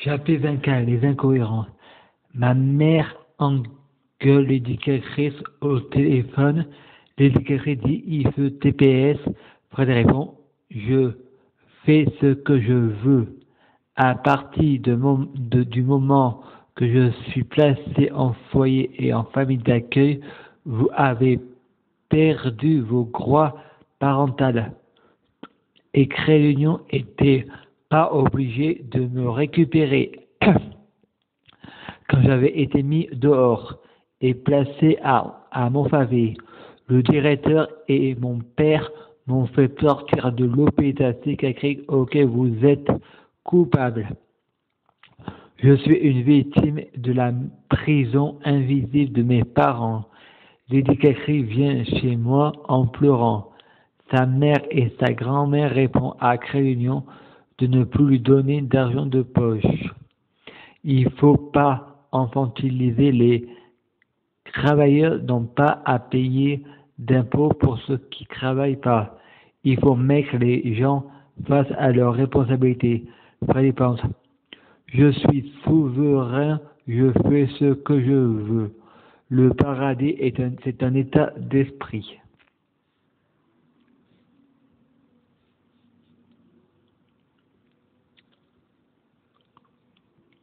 J'appelais Vinca, les incohérents. Ma mère engueule l'éducatrice au téléphone. L'éducatrice dit il faut TPS. Fred répond je fais ce que je veux. À partir du moment que je suis placé en foyer et en famille d'accueil, vous avez perdu vos droits parentaux. Et Créer l'Union était pas obligé de me récupérer quand j'avais été mis dehors et placé à Montfavet. Le directeur et mon père m'ont fait sortir de l'hôpital psychiatrique auquel vous êtes coupable. Je suis une victime de la prison invisible de mes parents. L'éducatrice vient chez moi en pleurant. Sa mère et sa grand-mère répondent à Créunion de ne plus lui donner d'argent de poche. Il ne faut pas infantiliser les travailleurs n'ont pas à payer d'impôts pour ceux qui ne travaillent pas. Il faut mettre les gens face à leurs responsabilités. Freddy pense. Je suis souverain, je fais ce que je veux. Le paradis c'est un état d'esprit.